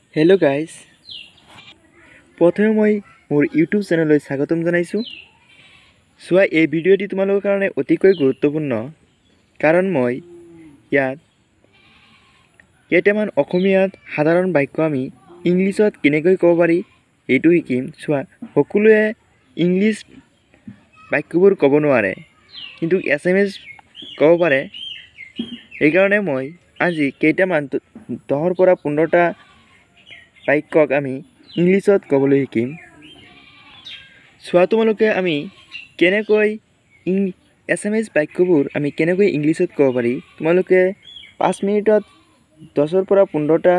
Hello' guys, প্ৰথমে মই মোৰ ইউটিউব চেনেললৈ স্বাগতম জনাইছোঁ। চোৱা, এই ভিডিঅ'টি তোমালোকৰ কাৰণে অতিকৈ গুৰুত্বপূৰ্ণ, কাৰণ মই ইয়াত কেইটামান অসমীয়াত সাধাৰণ বাক্য আমি ইংলিছত কেনেকৈ ক'ব পাৰি এইটো শিকিম। চোৱা, সকলোৱে ইংলিছ বাক্যবোৰ ক'ব নোৱাৰে, কিন্তু এছামিজ ক'ব পাৰে। সেইকাৰণে মই আজি কেইটামান 10ৰ পৰা 15টা বাক্যক আমি ইংলিছত ক'বলৈ শিকিম। চোৱা, তোমালোকে আমি কেনেকৈ এছামিজ বাক্যবোৰ আমি কেনেকৈ ইংলিছত ক'ব পাৰি, তোমালোকে 5 মিনিটত 10ৰ পৰা 15টা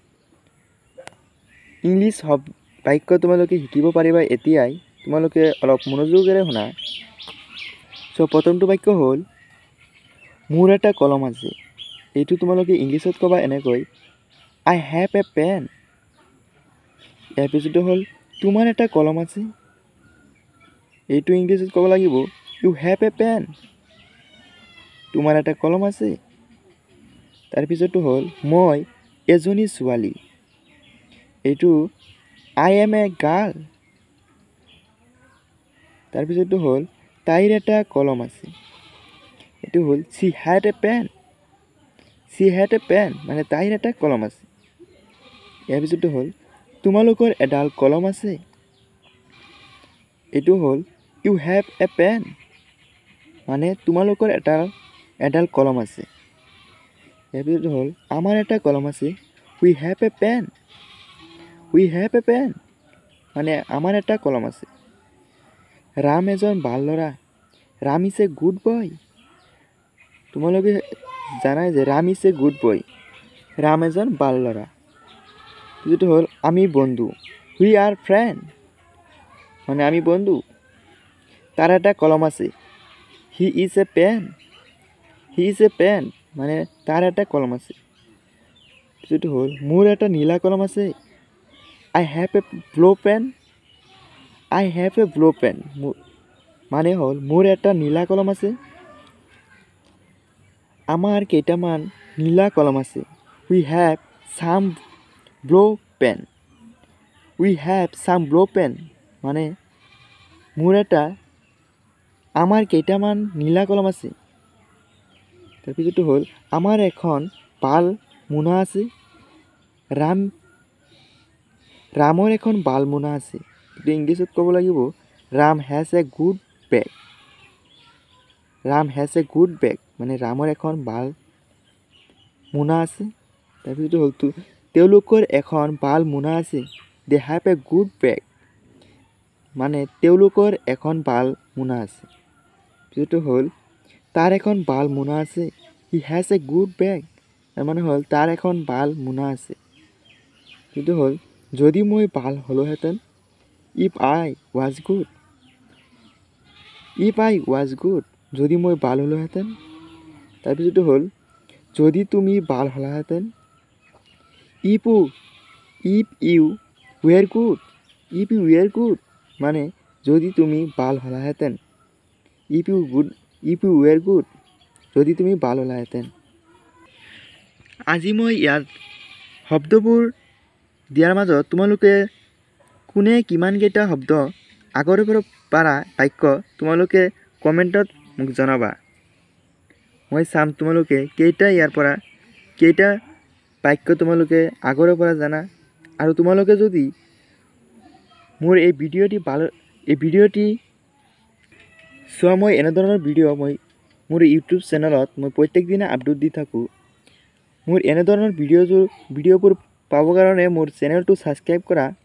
ইংলিছ বাক্য তোমালোকে শিকিব পাৰিবা। এতিয়াই তোমালোকে অলপ মনোযোগেৰে শুনা। প্ৰথমটো বাক্য হ'ল, মোৰ এটা কলম আছে। এইটো তোমালোকে ইংলিছত ক'বা এনেকৈ, আই হেভ এ পেন। ইয়াৰ পিছতো হ'ল, তোমাৰ এটা কলম আছে। এইটো ইংলিছত ক'ব লাগিব, ইউ হেভ এ পেন। তোমাৰ এটা কলম আছে। তাৰপিছতো হ'ল, মই এজনী ছোৱালী। এইটো আই এম এ গাৰ্ল। তাৰপিছতো হ'ল, তাইৰ এটা কলম আছে। এইটো হ'ল she had a pen. She had a pen মানে তাইৰ এটা কলম আছে। ইয়াৰ পিছতো হ'ল, তোমালোকৰ এডাল কলম আছে। এইটো হ'ল ইউ হেভ এ পেন মানে তোমালোকৰ এডাল কলম আছে। ইয়াৰ পিছত হ'ল, আমাৰ এটা কলম আছে। We have a pen. We have a pen মানে আমাৰ এটা কলম আছে। ৰাম এজন ভাল ল'ৰা। Ram is a good boy. তোমালোকে জানাই যে Ram is a good boy. Ram এজন ভাল ল'ৰা। যিটো হ'ল, আমি বন্ধু। উই আৰ ফ্ৰেণ্ড মানে আমি বন্ধু। তাৰ এটা কলম আছে। He is a pen. He is a pen মানে তাৰ এটা কলম আছে। যিটো হ'ল, মোৰ এটা নীলা কলম আছে। I have a blue pen. I have a blue pen মানে হ'ল, মোৰ এটা নীলা কলম আছে। আমাৰ কেইটামান নীলা কলম আছে। We have some blue pen. We have some blue pen মানে আমাৰ কেইটামান নীলা কলম আছে। তাৰপিছতো হ'ল, আমাৰ এখন ভাল মোনা আছে। ৰামৰ এখন ভাল মোনা আছে। এইটো ইংলিছত ক'ব লাগিব, Ram has a good bag. Ram has a good bag মানে ৰামৰ এখন ভাল মোনা আছে। তাৰপিছত হ'ল, তেওঁলোকৰ এখন ভাল মোনা আছে। They have a good bag মানে তেওঁলোকৰ এখন ভাল মোনা আছে। পিছতো হ'ল, তাৰ এখন ভাল মোনা আছে। He has a good bag মানে হ'ল, তাৰ এখন ভাল মোনা আছে। সেইটো হ'ল, যদি মই ভাল হ'লোহেঁতেন। If I was good. If I was good যদি মই ভাল হ'লোহেঁতেন। তাৰপিছতো হ'ল, যদি তুমি ভাল হ'লাহেঁতেন। If you were good. If you were good মানে যদি তুমি ভাল হ'লাহেঁতেন। ইফ ইউ ৱেৰ গুড যদি তুমি ভাল হ'লাহেঁতেন। আজি মই ইয়াত শব্দবোৰ দিয়াৰ মাজত তোমালোকে কোনে কিমানকেইটা শব্দ আগৰে পৰা পাৰা বাক্য তোমালোকে কমেণ্টত মোক জনাবা। মই চাম তোমালোকে কেইটা বাক্য তোমালোকে আগৰে পৰা জানা। আৰু তোমালোকে যদি মোৰ এই ভিডিঅ'টি চোৱা, মই এনেধৰণৰ ভিডিঅ' মোৰ ইউটিউব চেনেলত মই প্ৰত্যেক দিনা আপলোড দি থাকোঁ। মোৰ এনেধৰণৰ ভিডিঅ'বোৰ পাবৰ কাৰণে মোৰ চেনেলটো ছাবস্ক্ৰাইব কৰা